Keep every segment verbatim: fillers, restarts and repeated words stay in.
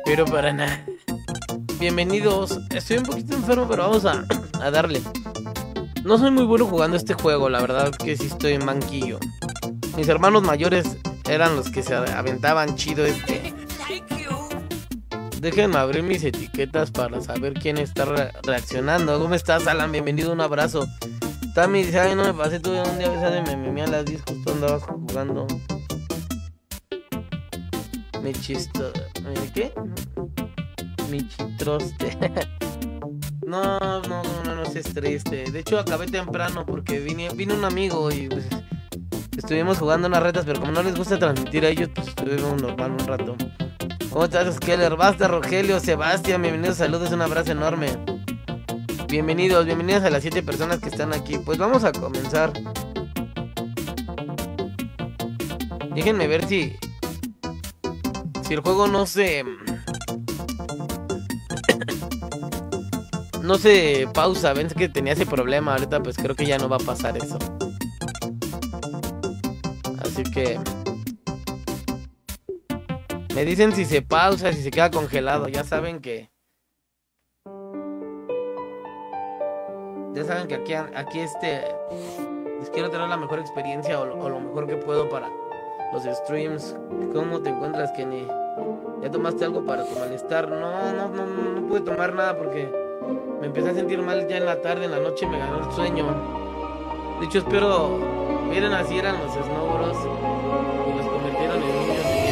Pero para nada. Bienvenidos. Estoy un poquito enfermo, pero vamos a, a darle. No soy muy bueno jugando este juego, la verdad que sí estoy en banquillo. Mis hermanos mayores eran los que se aventaban chido este. Déjenme abrir mis etiquetas para saber quién está re reaccionando. ¿Cómo estás, Alan? Bienvenido, un abrazo. Tami dice, ay, no me pasé, tuve un día de me mimé a las diez, justo andaba jugando. Mi chisto... ¿Qué? Mi chitroste. No, no, no, no, no seas triste. De hecho, acabé temprano porque vine, vino un amigo y pues, estuvimos jugando unas retas, pero como no les gusta transmitir a ellos, pues estuvimos normal un rato. ¿Cómo estás, Keller? Basta, Rogelio, Sebastián, bienvenidos, saludos, un abrazo enorme. Bienvenidos, bienvenidas a las siete personas que están aquí. Pues vamos a comenzar. Déjenme ver si... Si el juego no se... No se pausa, ven que tenía ese problema. Ahorita pues creo que ya no va a pasar eso. Así que... Me dicen si se pausa, si se queda congelado. Ya saben que... Ya saben que aquí, aquí este... Les quiero tener la mejor experiencia o lo, o lo mejor que puedo para los streams. ¿Cómo te encuentras, Kenny? ¿Ya tomaste algo para tu malestar? No, no, no, no pude tomar nada porque me empecé a sentir mal ya en la tarde, en la noche me ganó el sueño. De hecho, espero... Miren, así eran los Snow Bros y los convirtieron en niños de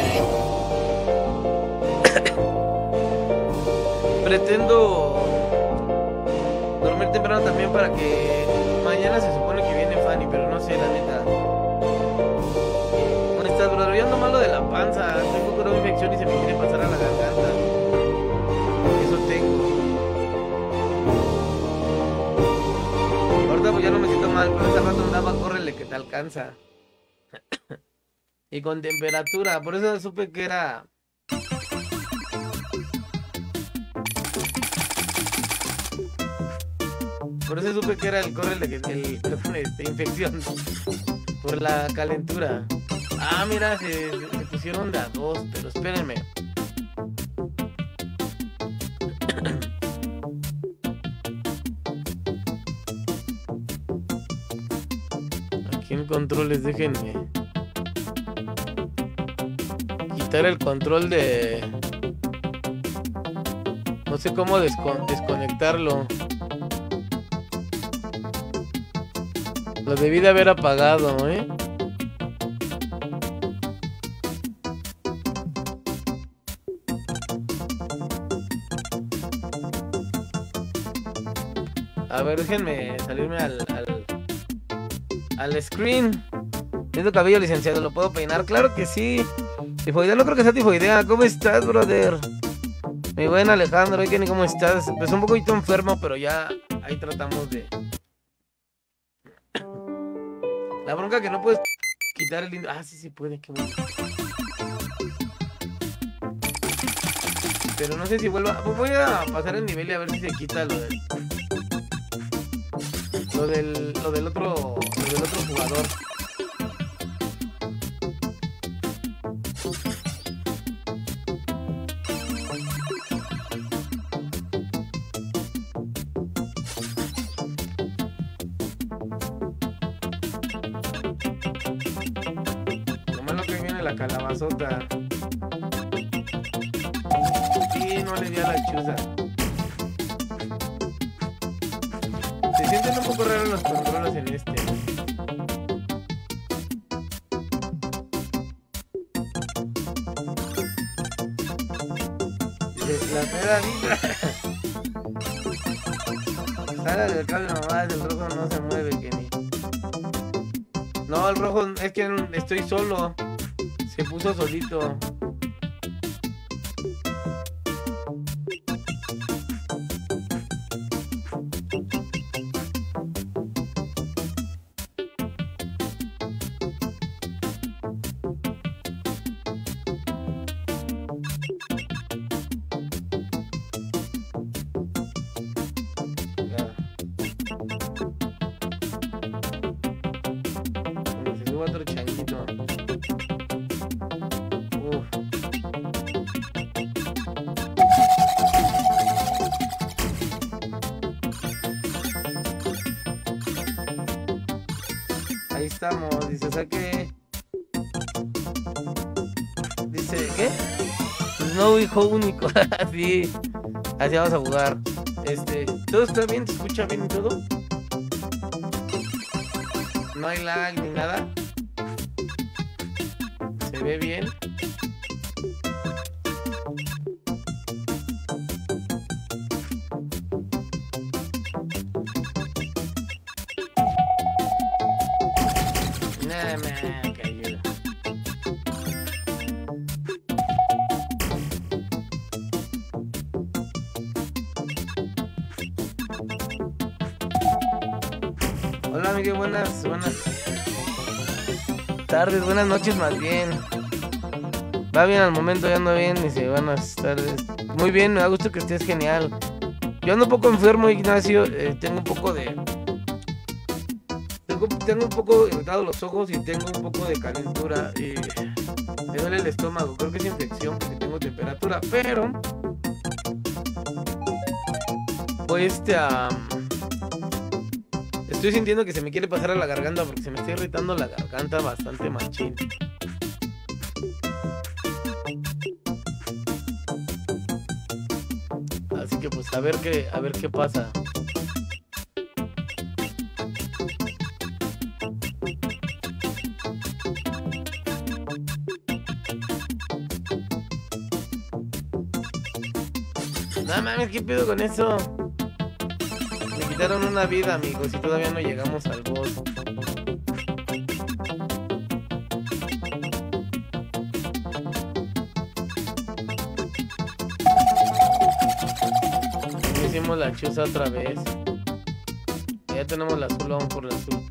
nieve. Pretendo dormir temprano también para que mañana se supone que viene Fanny, pero no sé, la neta. ¿Cómo estás, brother? Yo ando malo de la panza, tengo una infección y se me quiere pasar a la garganta. Eso tengo. Ahorita pues ya no me siento mal, pero ese rato andaba, córrele que te alcanza. Y con temperatura, por eso supe que era... Por eso supe que era el córrele que el, este, infección. Por la calentura. Ah, mira, se, se pusieron de a dos, pero espérenme. Aquí en controles, déjenme quitar el control de... No sé cómo descon desconectarlo. Lo debí de haber apagado, ¿eh? A ver, déjenme salirme al, al, al screen. Tengo cabello, licenciado, ¿lo puedo peinar? Claro que sí. Tifoidea, no creo que sea tifoidea. ¿Cómo estás, brother? Mi buen Alejandro, ¿y cómo estás? Pues un poquito enfermo, pero ya ahí tratamos de... La bronca que no puedes quitar el... Ah, sí, sí puede, qué bueno. Pero no sé si vuelva... Voy a pasar el nivel y a ver si se quita lo del... Lo del... Lo del otro... Lo del otro jugador. La calabazota. Sí, no le di a la chuza. Se sienten un poco raros los controles en este. La pera vibra. Sale del cable nomás, el rojo no se mueve, Kenny. No, el rojo es que estoy solo. Se puso solito. Se suba otro changuito. Uf. estamos. Dice, o sea que... Dice, ¿qué? No, hijo único. Sí, así vamos a jugar. Este, ¿todo está bien? ¿Se escucha bien y todo? No hay lag ni nada. Se ve bien. Nah, man, que ayuda. Hola, Miguel, buenas, buenas tardes, buenas noches más bien. Va bien al momento, ya ando bien, dice, buenas tardes. Muy bien, me da gusto que estés genial. Yo ando un poco enfermo, Ignacio, eh, tengo un poco de... Tengo, tengo un poco irritados los ojos y tengo un poco de calentura y me duele el estómago, creo que es infección porque tengo temperatura, pero... Pues este... Um, Estoy sintiendo que se me quiere pasar a la garganta porque se me está irritando la garganta bastante machín. Así que pues a ver qué, a ver qué pasa. No mames, ¿qué pedo con eso? Me quitaron una vida, amigos, y todavía no llegamos al boss. Hicimos la chuza otra vez. Ya tenemos la azul, vamos por la azul.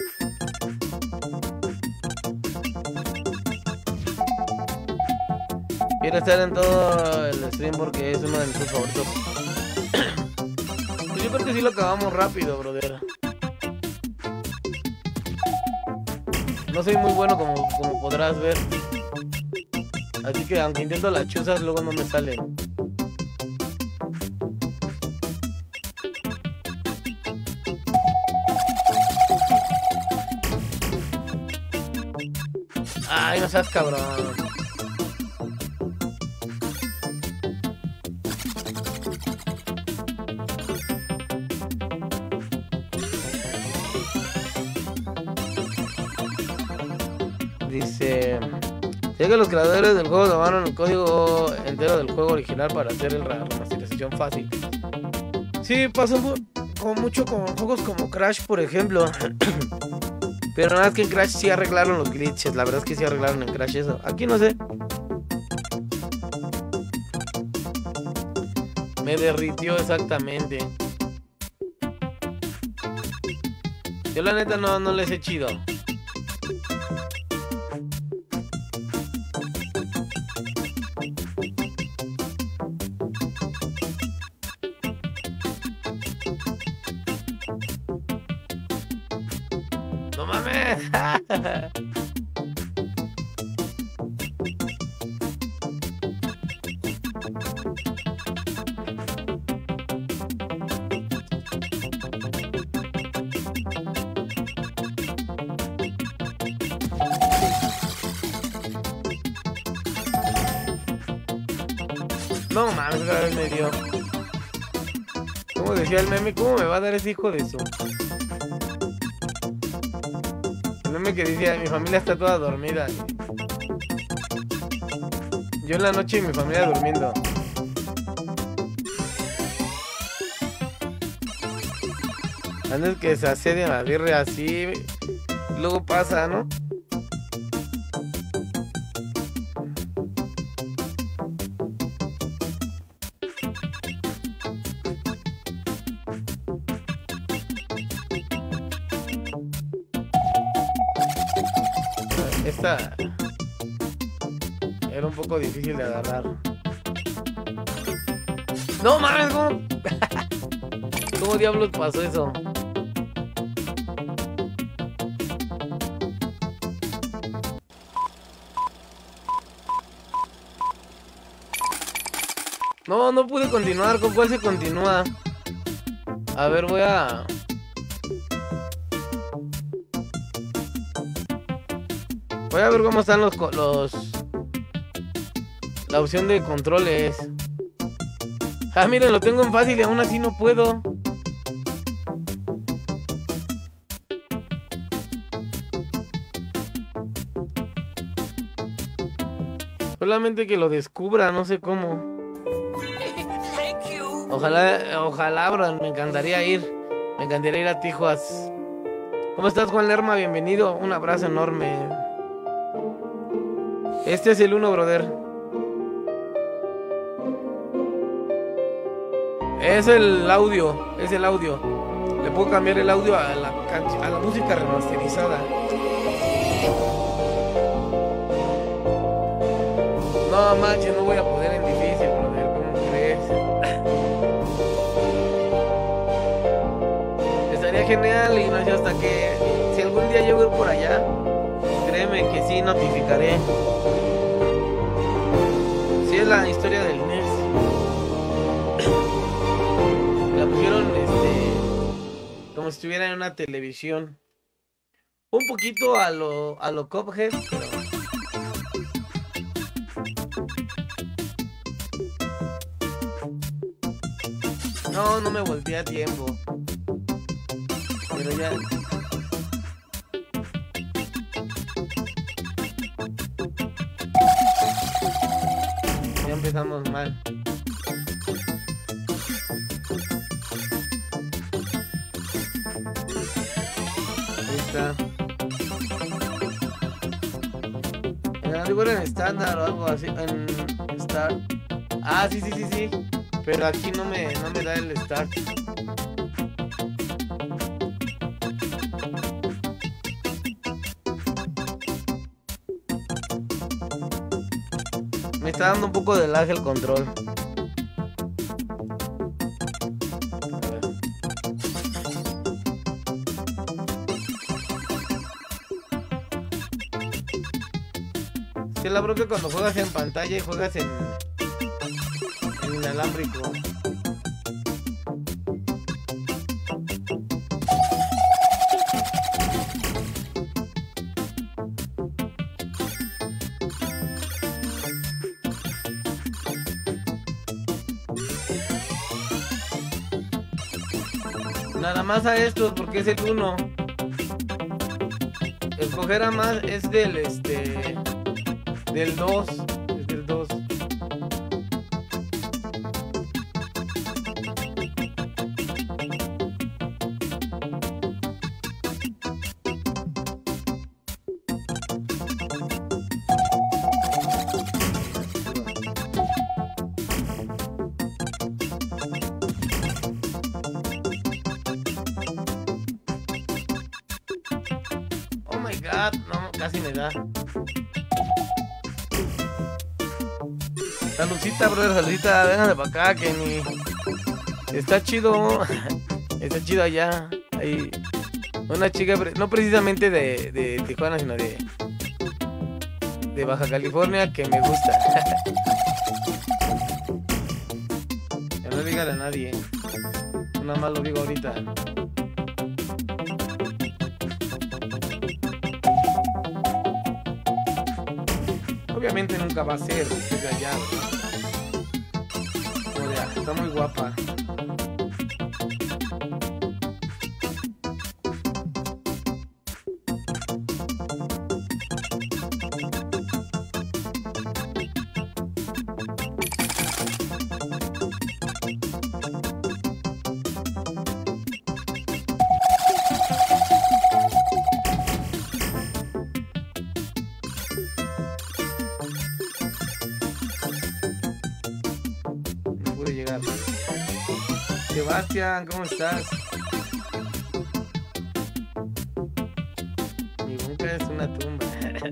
Quiero estar en todo el stream porque es uno de mis favoritos. Pues yo creo que sí lo acabamos rápido, brother. No soy muy bueno como, como podrás ver. Así que aunque intento las chuzas, luego no me salen. Ay, no seas cabrón. Dice... Sé que los creadores del juego tomaron el código entero del juego original para hacer la remasterización fácil. Sí, pasó como mucho con juegos como Crash, por ejemplo. Pero nada más que en Crash sí arreglaron los glitches. La verdad es que sí arreglaron en Crash eso. Aquí no sé. Me derritió exactamente. Yo la neta no, no les he chido. ¡No mames! No mames, otra vez me dio. Como decía el meme, ¿cómo me va a dar ese hijo de eso? El meme que decía, mi familia está toda dormida. Yo en la noche y mi familia durmiendo. Antes que se asedian la birria así, luego pasa, ¿no? Esta era un poco difícil de agarrar. No mames, ¿cómo? ¿Cómo diablos pasó eso? No, no pude continuar. ¿Con cuál se continúa? A ver, voy a... Voy a ver cómo están los, los... La opción de controles. Ah, miren, lo tengo en fácil y aún así no puedo. Solamente que lo descubra, no sé cómo. Ojalá, ojalá, bro, me encantaría ir. Me encantaría ir a Tijuas. ¿Cómo estás, Juan Lerma? Bienvenido. Un abrazo enorme. Este es el uno, brother. Es el audio. Es el audio. Le puedo cambiar el audio a la, a la música remasterizada. No manches, no voy a poder en difícil, brother. ¿Cómo crees? Estaría genial y no sé hasta que... Si algún día llego a ir por allá, créeme que sí notificaré. Sí es la historia del N E S. La pusieron este... como si estuviera en una televisión. Un poquito a lo... a lo Cuphead, pero... No, no me volteé a tiempo. Pero ya... Ya empezamos mal. Ahí está. Algo en estándar o algo así. En Start. Ah, sí, sí, sí, sí. Pero aquí no me, no me da el start. Me está dando un poco de lag el control. Es que la bronca cuando juegas en pantalla y juegas en... inalámbrico. Nada más a estos porque es el uno. Escoger a más es del este del dos. Es del dos. No, casi me da. Saludcita, brother, saludcita. Vénganse para acá, que ni... Está chido. Está chido allá. Hay una chica, no precisamente de, de Tijuana, sino de... de Baja California, que me gusta. Ya no dígale a nadie. Nada más lo digo ahorita. Obviamente nunca va a ser desde allá. Joder, está muy guapa. Sebastián, ¿cómo estás? Mi búnker es una tumba.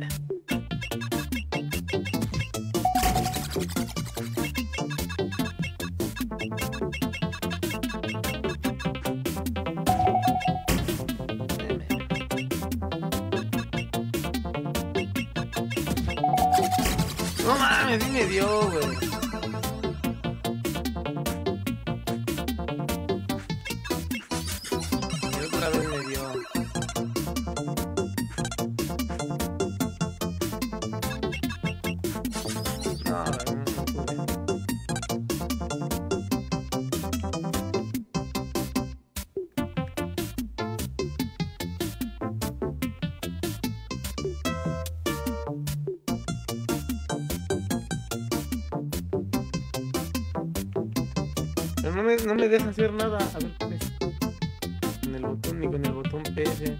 No mames, sí me dio, güey. Pero no me, no me deja hacer nada. A ver, ¿qué es? Con el botón, ni con el botón P S.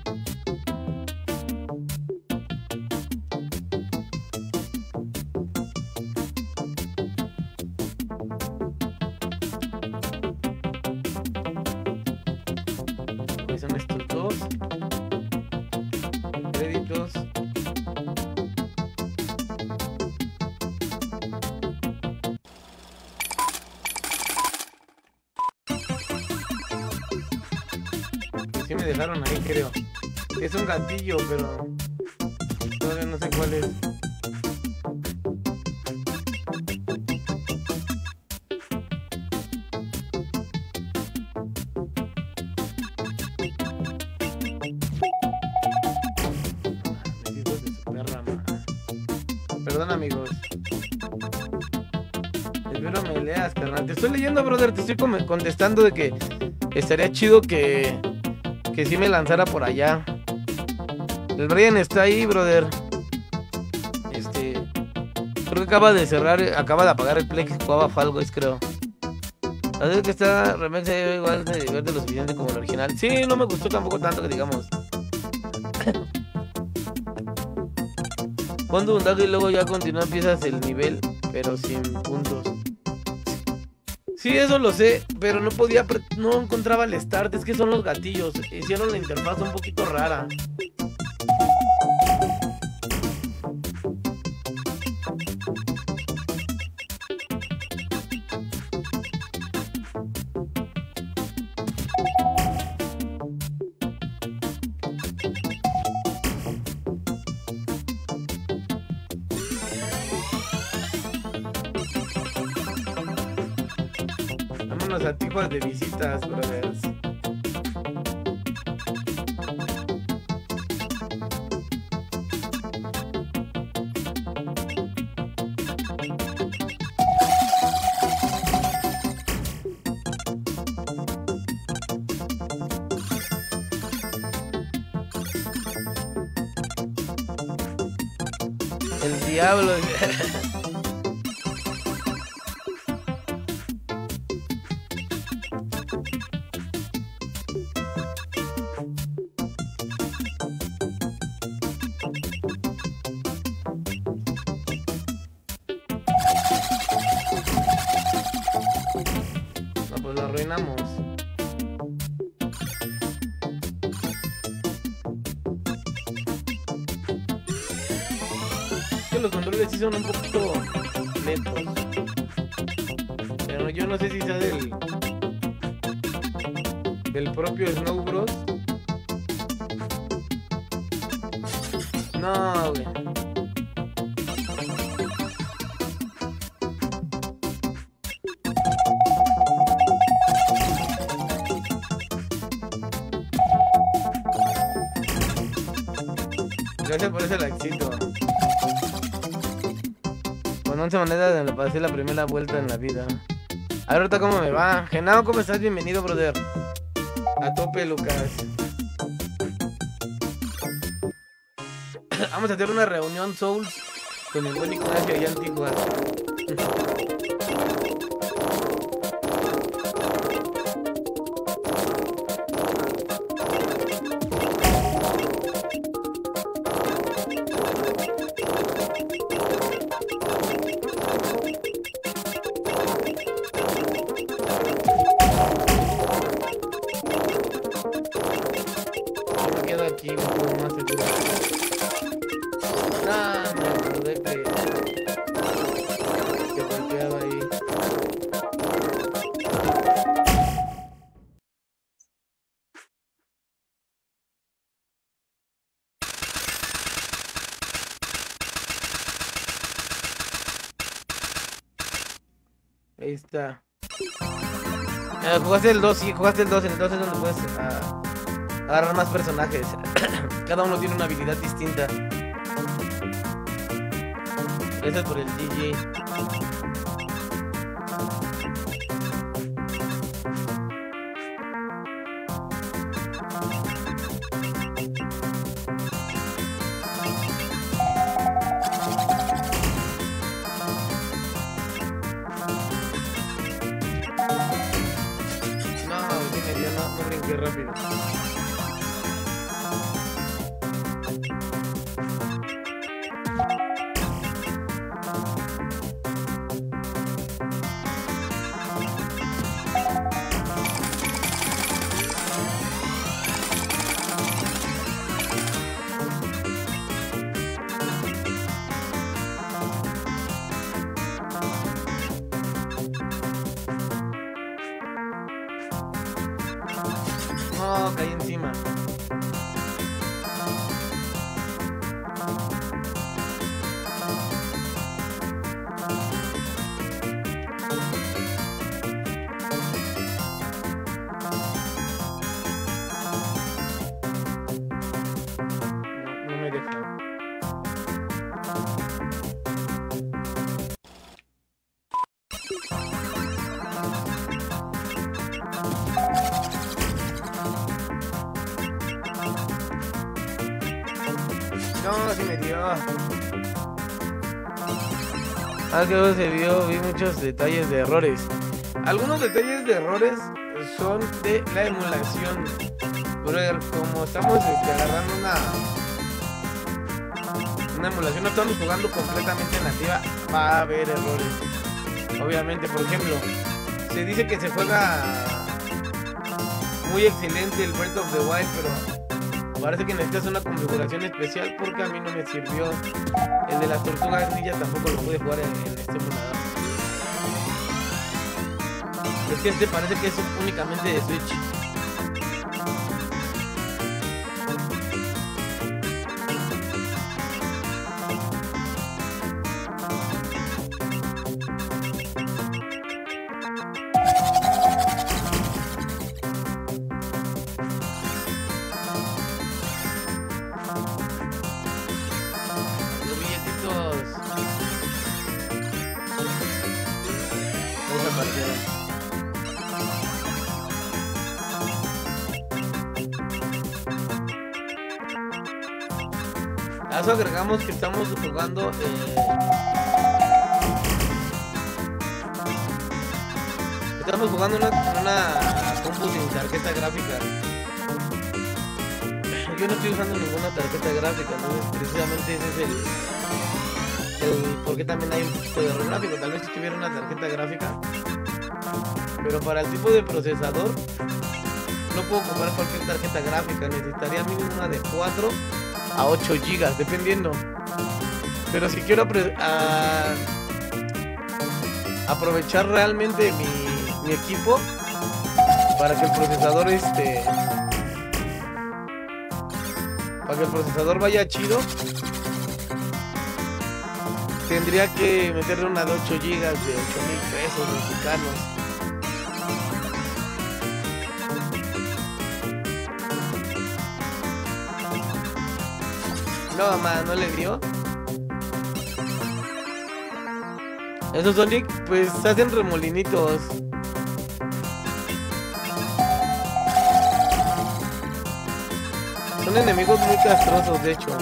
Ahí son estos dos. Créditos. Sí me dejaron ahí, creo. Es un gatillo, pero todavía no sé cuál es. Mis hijos de su perra madre. Perdón, amigos. Espero me leas, carnal. Te estoy leyendo, brother. Te estoy contestando de que estaría chido que que sí me lanzara por allá. El Brian está ahí, brother. Este, creo que acaba de cerrar, acaba de apagar el Play que jugaba Fall Guys, creo. A ver que está remix igual de divierte lo suficiente como el original. Sí, no me gustó tampoco tanto que digamos. Cuando un dago y luego ya continúa empiezas el nivel, pero sin puntos. Sí, eso lo sé, pero no podía, no encontraba el start, es que son los gatillos, hicieron la interfaz un poquito rara. Vámonos a Tijuas de visitas, brothers. El diablo. No, pues lo arruinamos. Que los controles sí son un poquito lentos. Pero yo no sé si sea del del propio Snow Bros. No, güey. Gracias por ese likecito. Con once monedas me pasé la primera vuelta en la vida. A ver ahorita cómo me va. Genao, ¿cómo estás? Bienvenido, brother. A tope, Lucas. Vamos a hacer una reunión Souls con el buen Ignacio allá en Tijuana. Aquí un poco más seguro. Nah, me acordé que que golpeaba ahí. Ahí está. Eh, jugaste el dos, sí, jugaste el dos, en el dos es donde puedes uh, agarrar más personajes. Cada uno tiene una habilidad distinta. Eso es por el G G. qué rápido. No, caí encima. No, no me deja. No, sí me dio. Ah, que se vio, vi muchos detalles de errores. Algunos detalles de errores son de la emulación. Pero como estamos este, agarrando una una emulación, no estamos jugando completamente nativa, va a haber errores. Obviamente, por ejemplo, se dice que se juega muy excelente el Breath of the Wild, pero parece que necesitas una configuración especial porque a mí no me sirvió. El de las tortugas ninja tampoco lo pude jugar en, en este emulador. Es que este parece que es únicamente de Switch. A eso agregamos que estamos jugando eh, estamos jugando una, una compu sin tarjeta gráfica. Yo no estoy usando ninguna tarjeta gráfica, ¿no? Precisamente ese es el, el porque también hay un poquito de error gráfico. Tal vez si tuviera una tarjeta gráfica, pero para el tipo de procesador no puedo comprar cualquier tarjeta gráfica. Necesitaría mínimo una de cuatro a ocho gigas, dependiendo. Pero si quiero a, aprovechar realmente mi, mi equipo para que el procesador este para que el procesador vaya chido, tendría que meterle una de ocho gigas de ocho mil pesos mexicanos. No, mamá, no le dio. Esos Sonic, pues hacen remolinitos. Son enemigos muy castrosos, de hecho.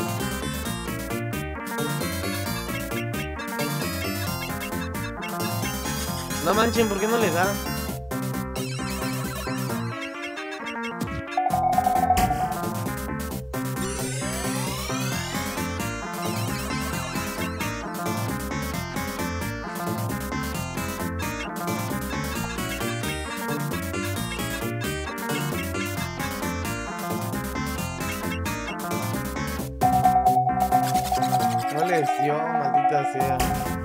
No manchen, ¿por qué no le da? No les dio, maldita sea.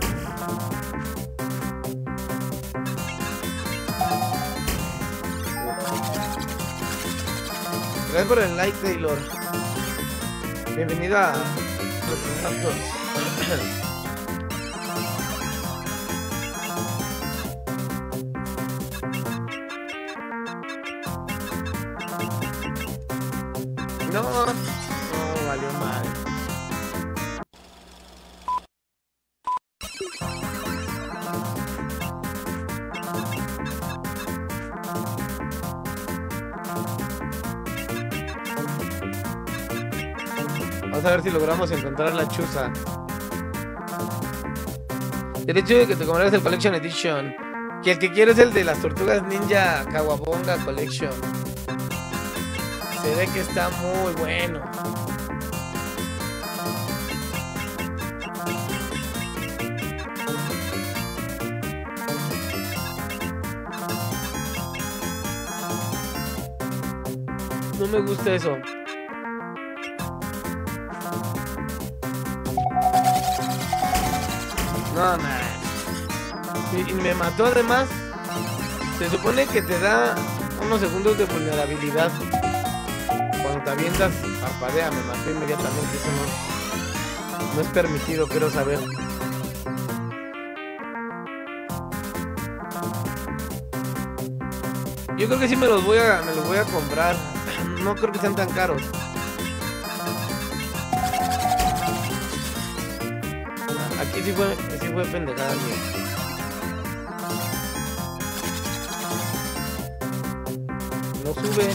Gracias por el like, Taylor. Bienvenido a los contactos. No, no, valió mal. Vamos a ver si logramos encontrar la chuza. El hecho de que te comprarás el Collection Edition. Que el que quiero es el de las Tortugas Ninja Kawabonga Collection. ve que está muy bueno. No me gusta eso. No, no. Y, y me mató además. Se supone que te da unos segundos de vulnerabilidad. Cuando te avientas, parpadea, me mató inmediatamente. Eso no, no es permitido, quiero saber. Yo creo que sí me los voy a, me los voy a comprar. No creo que sean tan caros. Aquí sí fue, sí fue pendejada mía. No sube.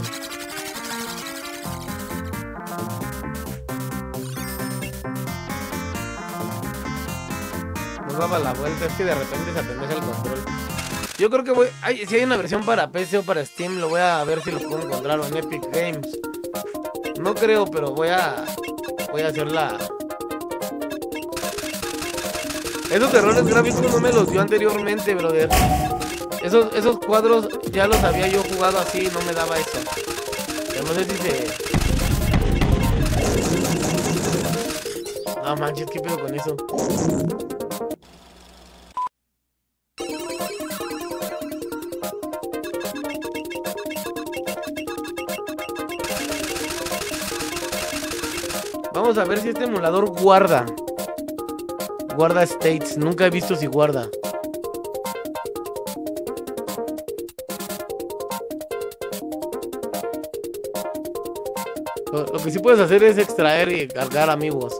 Nos daba la vuelta, es que de repente se apendeja el control. Yo creo que voy... Ay, si hay una versión para P C o para Steam, lo voy a ver si lo puedo encontrar, o en Epic Games. No creo, pero voy a... Voy a hacer la... Esos errores gráficos no me los dio anteriormente, brother. Esos, esos cuadros ya los había yo jugado así, no me daba eso. Pero no sé si se... No manches, ¿qué pedo con eso? Vamos a ver si este emulador guarda. Guarda states. Nunca he visto si guarda. Lo, lo que sí puedes hacer es extraer y cargar amigos.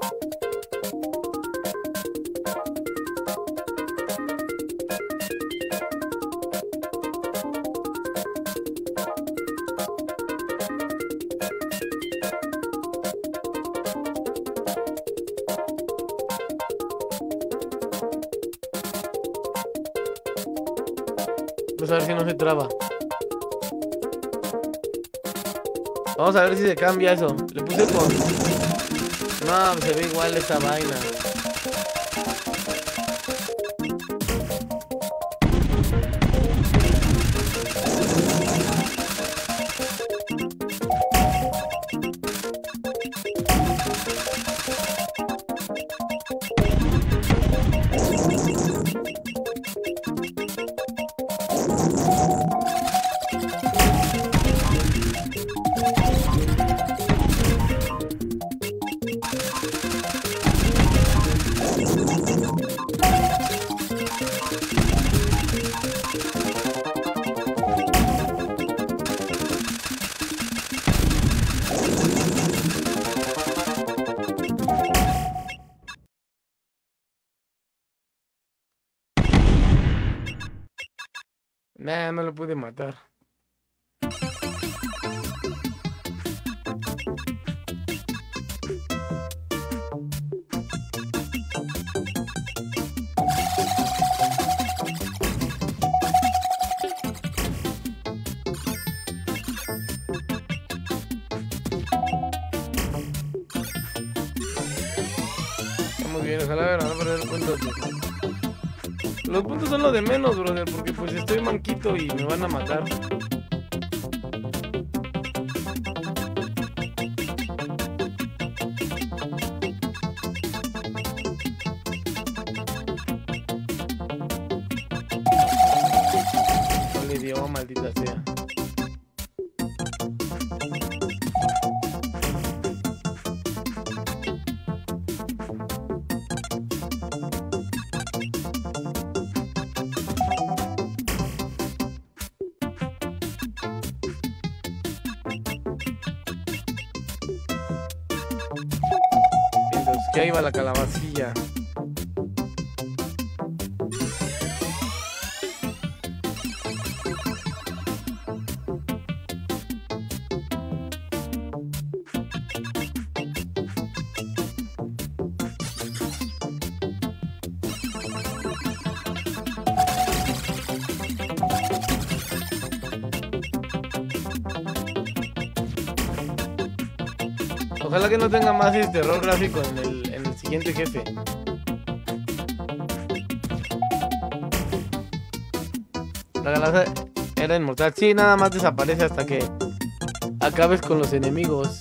Vamos a ver si no se traba. Vamos a ver si se cambia eso. Le puse con... No, se ve igual esta vaina. Nah, no lo pude matar. Estamos bien, ojalá no perder el punto. Los puntos son lo de menos, brother, porque pues estoy manquito y me van a matar. El idioma, maldita sea. Que ahí va la calabacilla. Ojalá que no tenga más este error gráfico en el, en el siguiente jefe. La galaxia era inmortal. Sí, nada más desaparece hasta que acabes con los enemigos.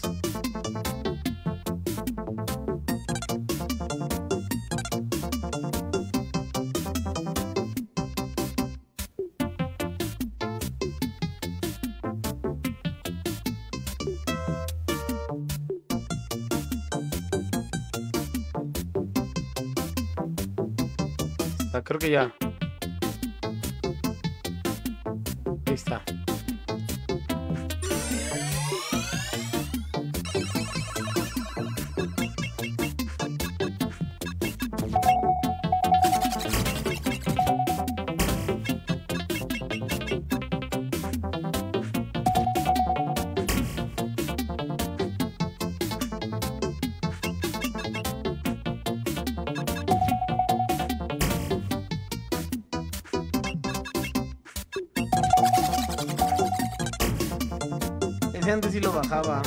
Creo que ya. Ahí está. Antes sí lo bajaba.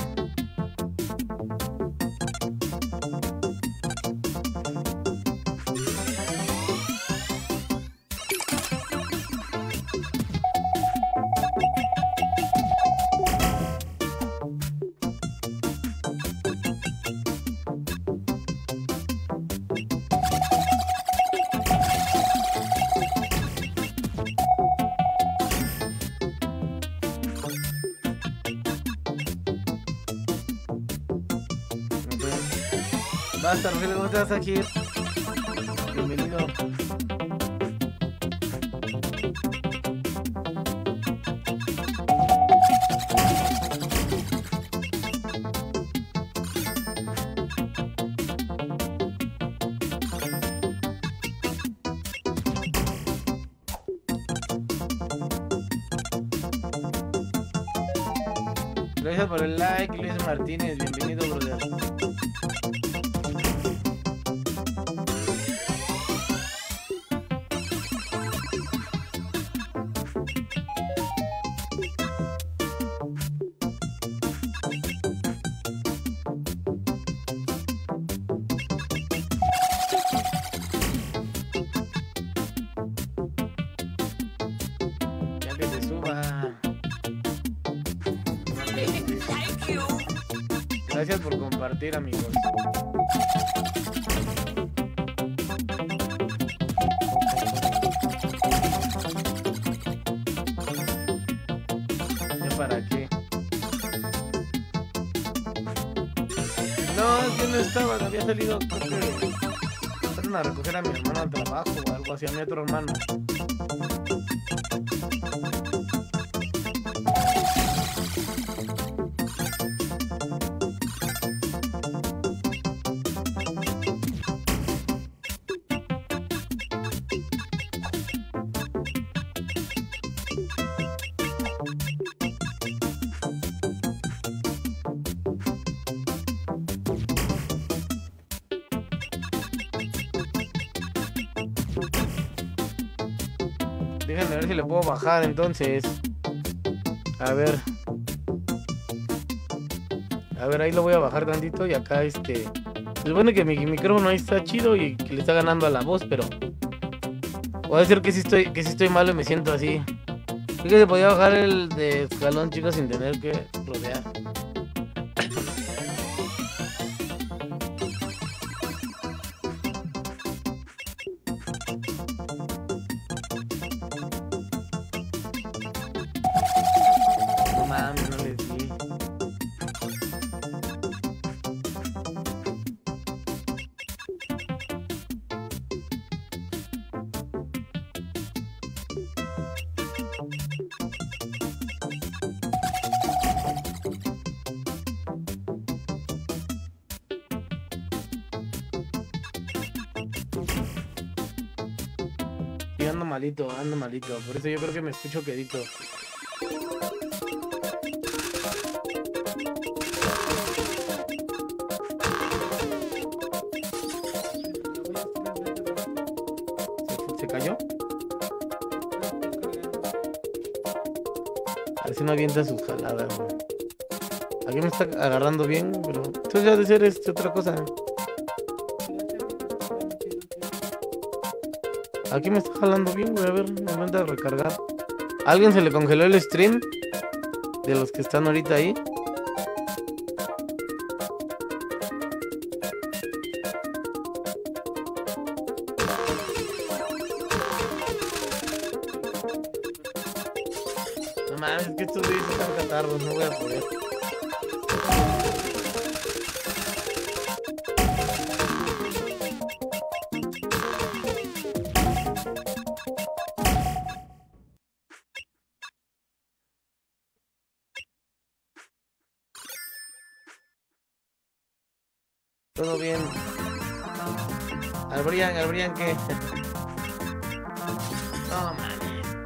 Basta, Rogelio, ¿cómo estás aquí? Bienvenido. Gracias por el like, Luis Martínez. Bienvenido, brother. Gracias por compartir, amigos. ¿Ya para qué? No, yo no estaba, había salido, creo que fueron a recoger a mi hermano al trabajo o algo así, a mi otro hermano. Déjenme ver si le puedo bajar entonces. A ver. A ver, ahí lo voy a bajar tantito y acá este... Se supone que mi micrófono ahí está chido y que le está ganando a la voz, pero... Puede ser que sí estoy, que sí estoy malo y me siento así. Creo que se podía bajar el de escalón, chicos, sin tener que rodear. No mames, no les di. Sí, ando malito, ando malito. Por eso yo creo que me escucho quedito. ¿Se, se cayó? A ver si no avienta sus jaladas, güey. Aquí me está agarrando bien, pero entonces ya de ser este otra cosa. Aquí me está jalando bien, güey. A ver, me manda a recargar. ¿A alguien se le congeló el stream? De los que están ahorita ahí. No mames, es que estos güeyes están catarros, no voy a poder. Todo bien. Al Brian, al Brian, ¿qué? No mames.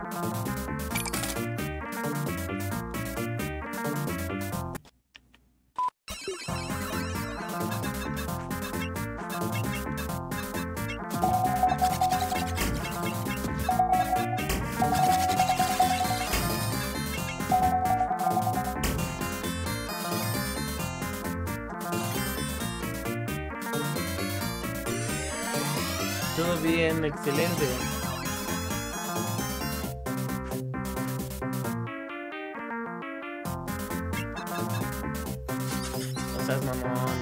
Todo bien, excelente. No seas mamón.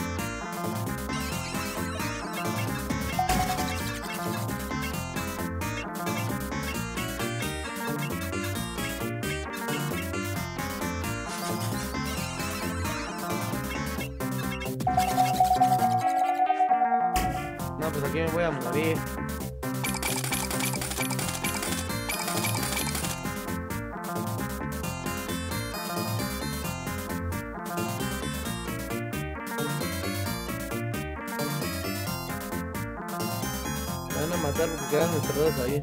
No, pues aquí me voy a morir. Me van a matar porque quedan encerrados ahí.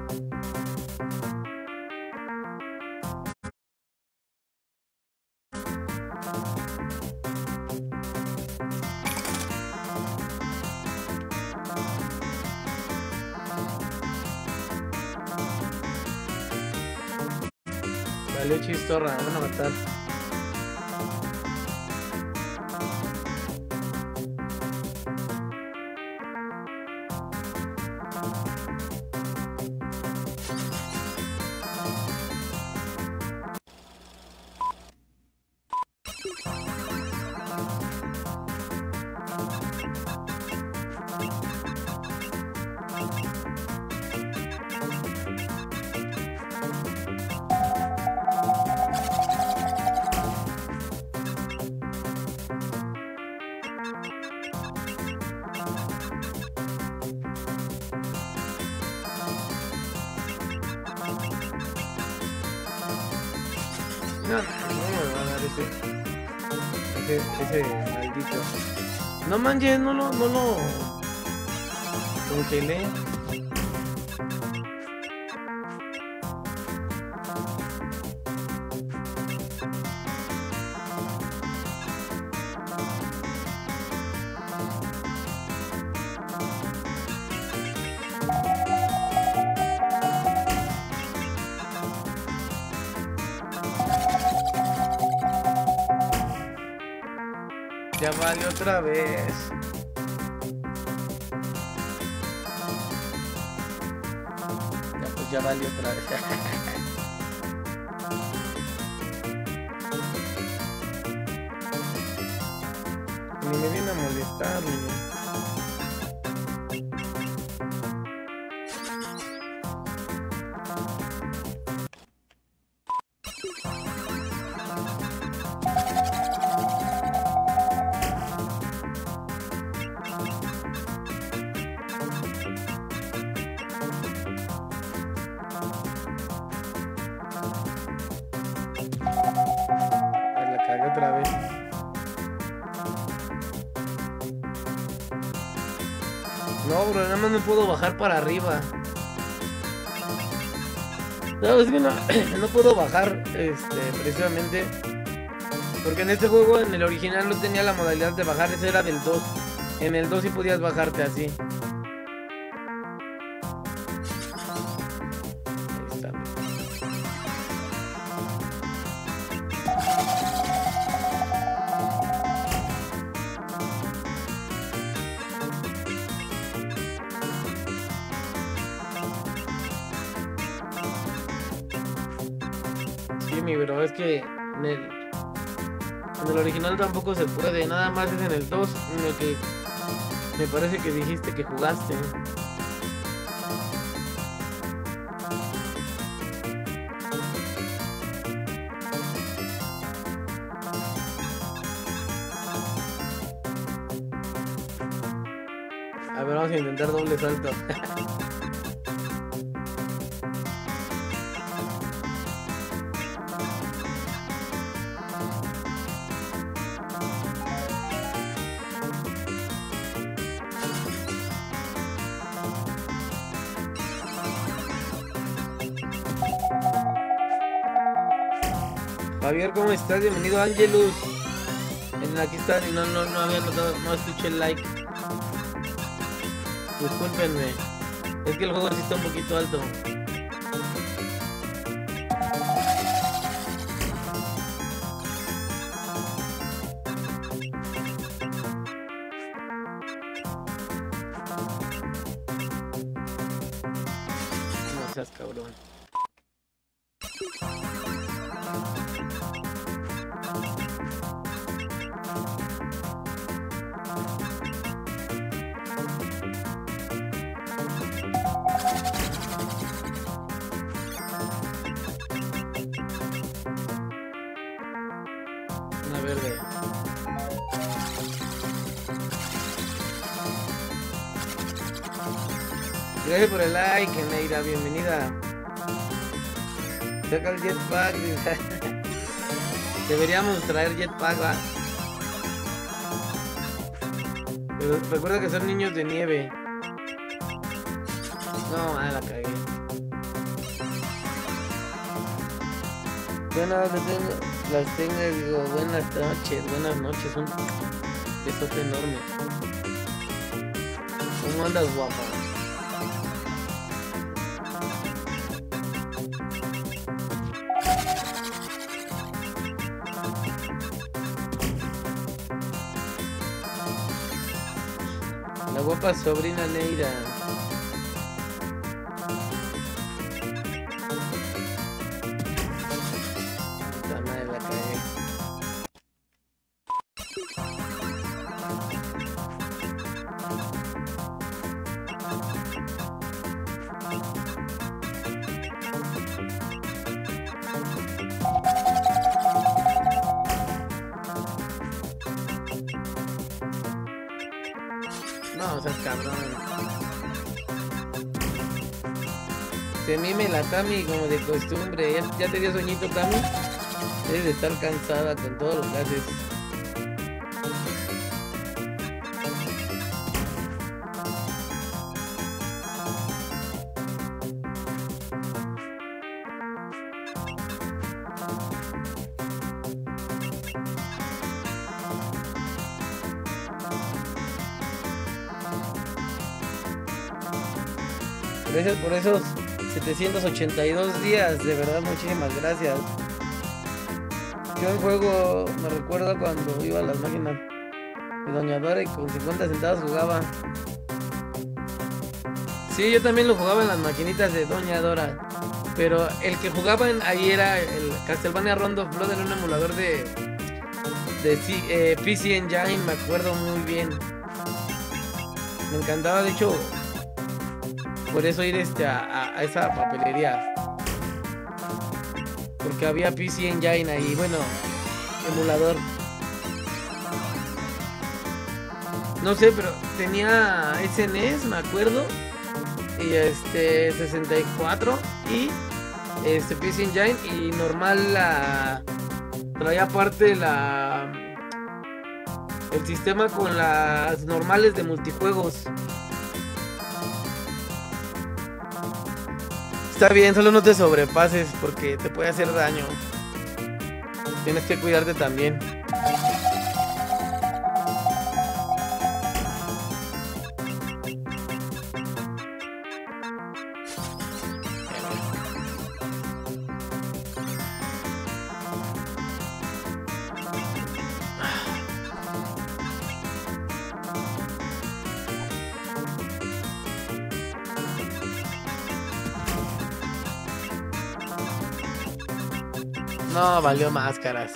Valió chistorra, me van a matar. No, no, no me va a dar ese, ese, ese maldito. No manches, no lo, no lo congelé. Ya vale otra vez. Ya pues ya vale otra vez. Ni me viene a molestar, ni... Otra vez. No, bro, nada más me puedo bajar para arriba. No, es que no, no puedo bajar, este, precisamente. Porque en este juego, en el original, no tenía la modalidad de bajar, ese era del dos. En el dos sí podías bajarte así. Ahí está. Tommy, pero es que en el, en el original tampoco se puede, nada más es en el dos en el que me parece que dijiste que jugaste. A ver, vamos a intentar doble salto. Javier, ¿cómo estás? Bienvenido, Angelus. En, aquí está, y no, no, no había notado, no escuché el like. Discúlpenme. Es que el juego sí está un poquito alto. No seas cabrón. Una verde. Gracias por el like, Neira, bienvenida. Saca el jetpack. Deberíamos traer jetpack, ¿va? Pero recuerda que son niños de nieve. No, ah, la cagué. Buenas, las tengo, las tengo, digo, buenas noches, buenas noches, un besote enorme. ¿Cómo andas, guapa? La guapa sobrina Neira. Puta madre, la cagué. No, seas cabrón. Se mime la Tami como de costumbre. ¿Ya, ya te dio sueñito, Tami? Debes de estar cansada con todo lo que haces. Gracias por esos setecientos ochenta y dos días, de verdad, muchísimas gracias. Yo en juego me recuerdo cuando iba a las máquinas de Doña Dora y con cincuenta centavos jugaba. Sí, yo también lo jugaba en las maquinitas de Doña Dora, pero el que jugaba en, ahí era el Castlevania Round of Blood, era un emulador de, de eh, P C Engine, me acuerdo muy bien. Me encantaba, de hecho, por eso ir este a, a, a esa papelería, porque había P C Engine ahí, bueno, emulador. No sé, pero tenía S N E S, me acuerdo, y este sesenta y cuatro y este P C Engine, y normal la traía aparte la el sistema con las normales de multijuegos. Está bien, solo no te sobrepases porque te puede hacer daño. Tienes que cuidarte también. No, valió máscaras.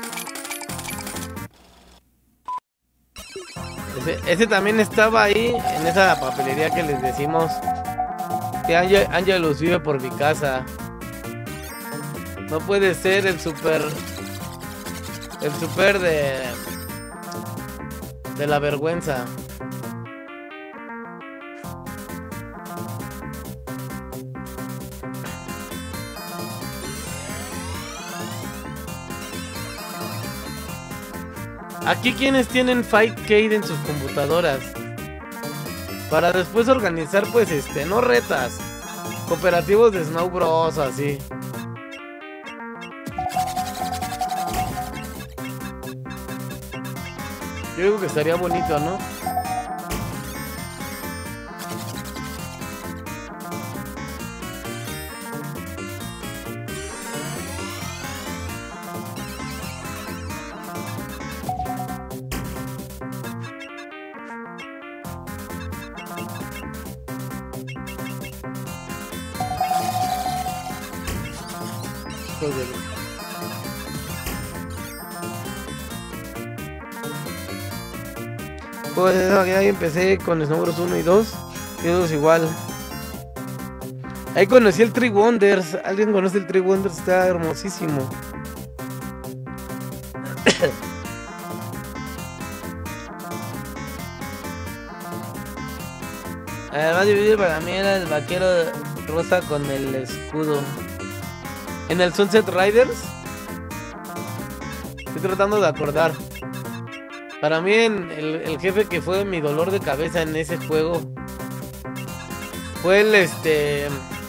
Ese, ese también estaba ahí, en esa papelería que les decimos. Que Ángel, Angelus vive por mi casa. No puede ser el super... El super de... De la vergüenza. Aquí quienes tienen Fightcade en sus computadoras. Para después organizar pues este, no retas. Cooperativos de Snow Bros, así. Yo digo que estaría bonito, ¿no? Pues ya empecé con Snow Bros uno y dos. Y dos igual. Ahí conocí el Tree Wonders. ¿Alguien conoce el Tree Wonders? Está hermosísimo. Además de para mí era el vaquero rosa con el escudo. En el Sunset Riders. Estoy tratando de acordar. Para mí el, el jefe que fue mi dolor de cabeza en ese juego fue el este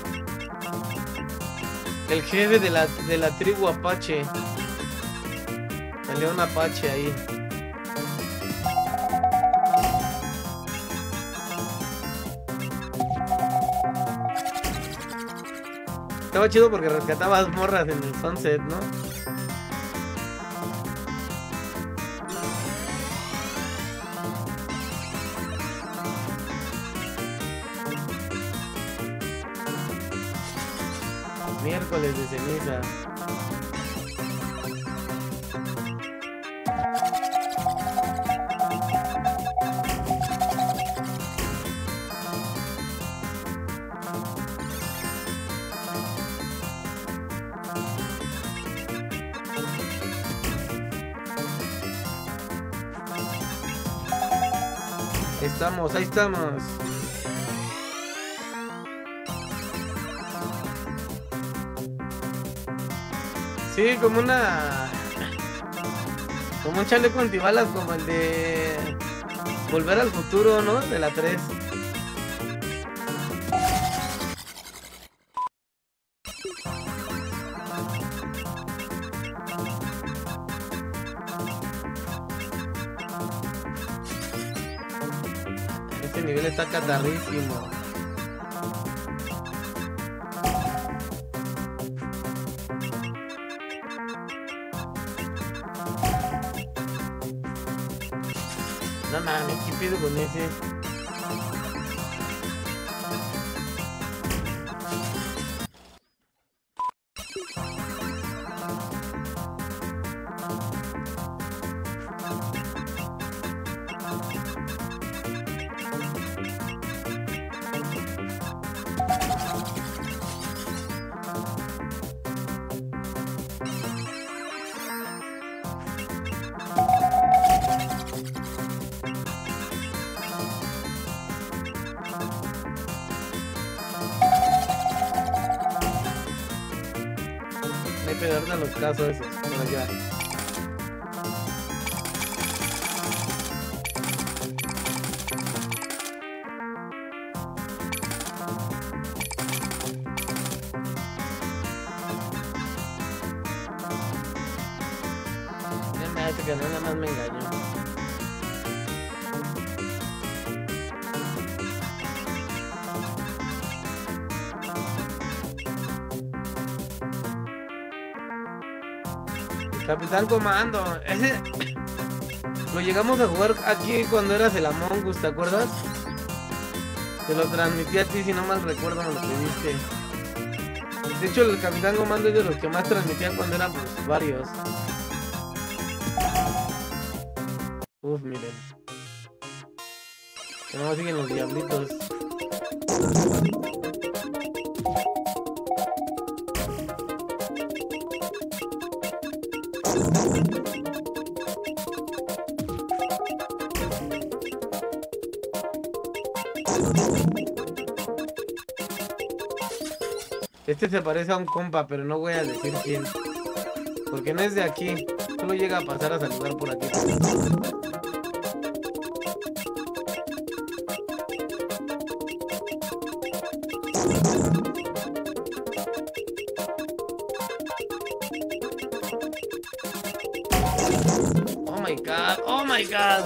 el jefe de la, de la tribu Apache. Salió un Apache ahí. Estaba chido porque rescatabas morras en el Sunset, ¿no? Miércoles de ceniza. Ahí estamos, ahí estamos. Sí, como una... Como un chaleco antibalas, como el de... Volver al futuro, ¿no? De la tres. Este nivel está catarrísimo. No mames, ¿qué pido con ese? Hay que darle a los casos esos, por allá. Ya me hace que no, nada más me engañó. Capitán Comando, ese lo llegamos a jugar aquí cuando eras el Among Us, ¿te acuerdas? Te lo transmití a ti, si no mal recuerdo me lo pediste. De hecho, el Capitán Comando es de los que más transmitían cuando eran pues, varios. Uf, miren. Que no siguen los diablitos. Este se parece a un compa, pero no voy a decir quién. Porque no es de aquí. Solo llega a pasar a saludar por aquí. Oh my god, oh my god.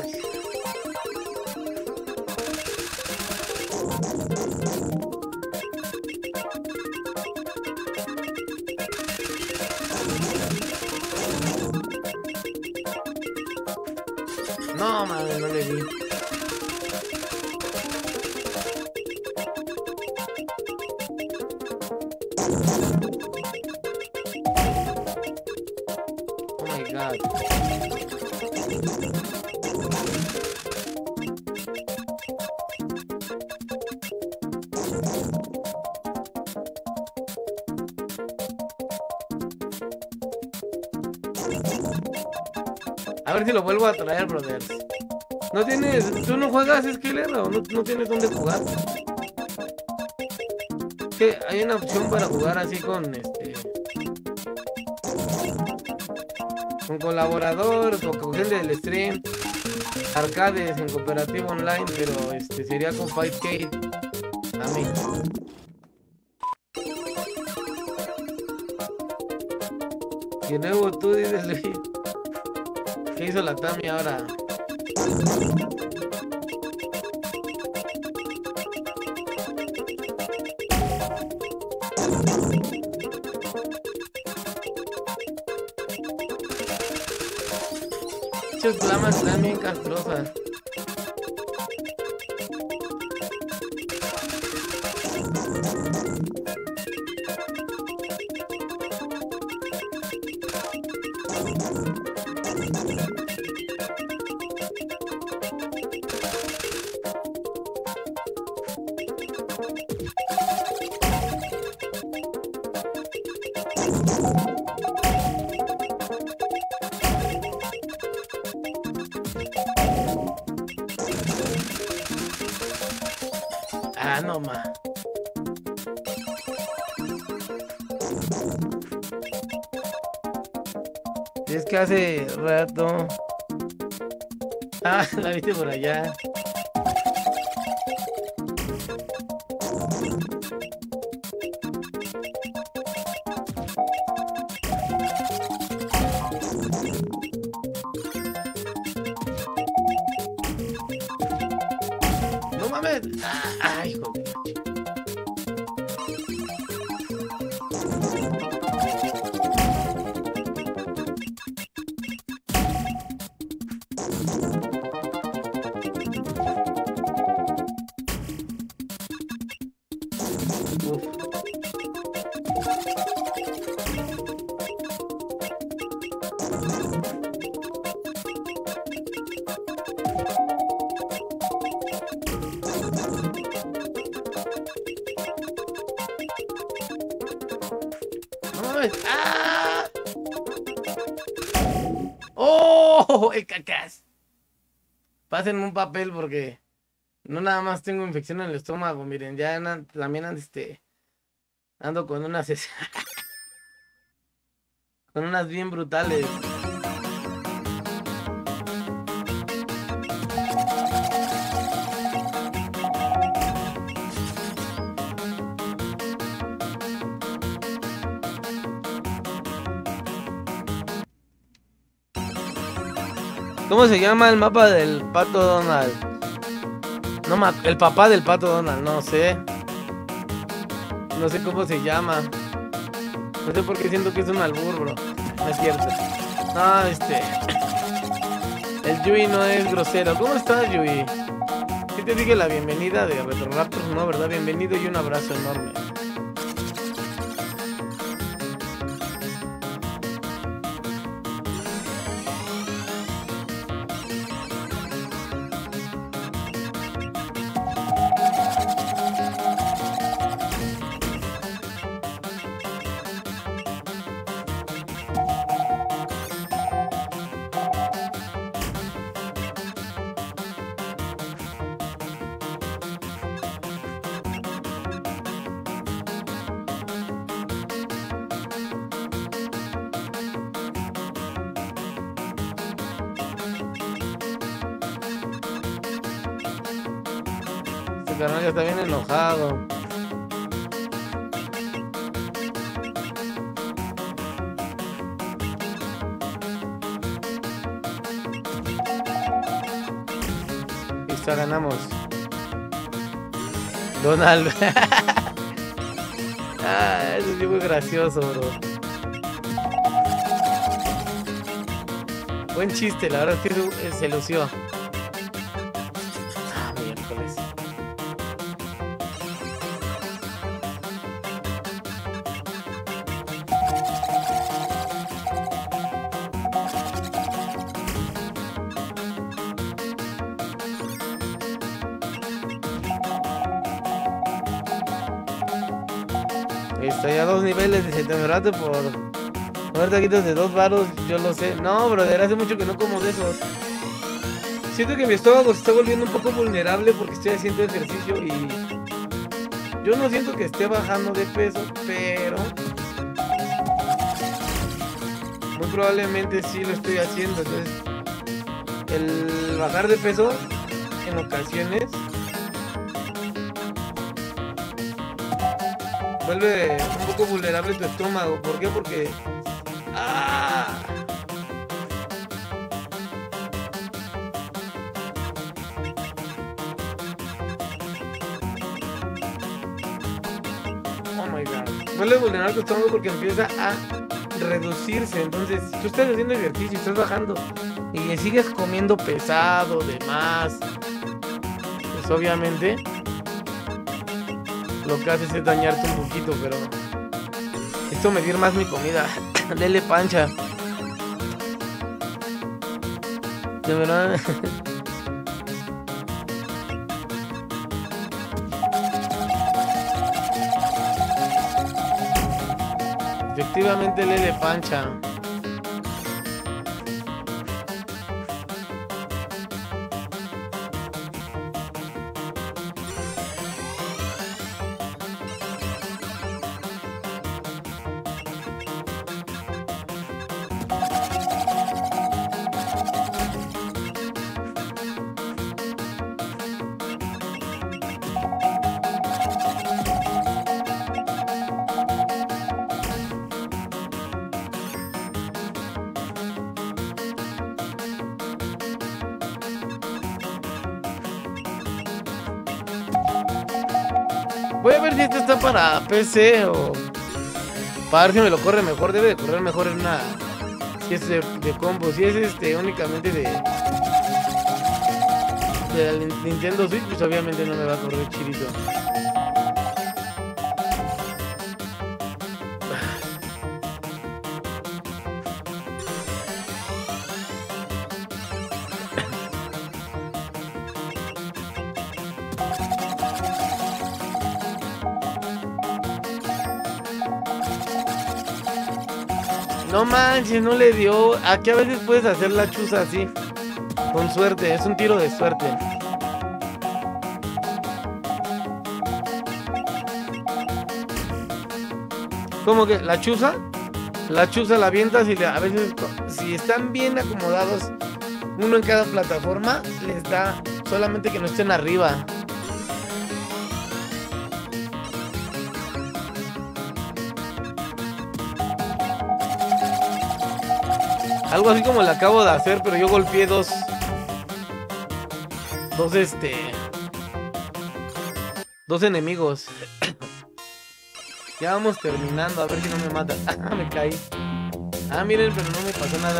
No, madre, no le vi. Oh my god. A ver si lo vuelvo a traer, brothers. ¿No tienes... ¿Tú no juegas Skiller o no, no tienes dónde jugar? Que hay una opción para jugar así con este... con colaborador, con gente del stream, arcades en cooperativo online, pero este sería con cinco K a mí. Y luego tú dices, Luis, ¿qué hizo la Tami ahora? Muchas flamas están bien castrosas. Ah, no ma. Es que hace rato. Ah, la viste por allá. No mames. Ah, ay, joder. ¡Ah! ¡Oh! El cacas. Pásenme un papel porque no nada más tengo infección en el estómago. Miren, ya andan, también ando, este, ando con unas con unas bien brutales. ¿Cómo se llama el mapa del Pato Donald? No, ma el papá del Pato Donald, no sé. No sé cómo se llama. No sé por qué siento que es un albur, bro. No es cierto. No, este... El Yui no es grosero. ¿Cómo estás, Yui? Sí te dije la bienvenida de Retro Raptors, ¿no? ¿Verdad? Bienvenido y un abrazo enorme. tu carnal ya está bien enojado. Listo, ganamos. Donald. Ah, eso sí fue gracioso, bro. Buen chiste, la verdad es que se lució. Ah, miércoles. Estoy a dos niveles de Setembrate por comer taquitos de dos varos, yo lo sé. No, brother, hace mucho que no como de esos. Siento que mi estómago se está volviendo un poco vulnerable porque estoy haciendo ejercicio y yo no siento que esté bajando de peso, pero muy probablemente sí lo estoy haciendo. Entonces, el bajar de peso en ocasiones vuelve un poco vulnerable tu estómago. ¿Por qué? Porque... ¡ah! Oh my god. Vuelve vulnerable tu estómago porque empieza a reducirse. Entonces, si tú estás haciendo ejercicio, estás bajando y sigues comiendo pesado, de más, pues obviamente lo que haces es dañarte un poquito, pero esto medir más mi comida. Dele pancha. De verdad. Efectivamente, lele pancha. Voy a ver si esto está para P C o para ver si me lo corre mejor. Debe de correr mejor en una... Si es de, de combo, si es este únicamente de... de la Nintendo Switch, pues obviamente no me va a correr chidito. No manches, no le dio. Aquí a veces puedes hacer la chuza así. Con suerte, es un tiro de suerte. Como que la chuza, la chuza la avientas y le, a veces si están bien acomodados, uno en cada plataforma, les da solamente que no estén arriba. Algo así como le acabo de hacer, pero yo golpeé dos. Dos este. Dos enemigos. Ya vamos terminando, a ver si no me matan. Ah, me caí. Ah, miren, pero no me pasó nada.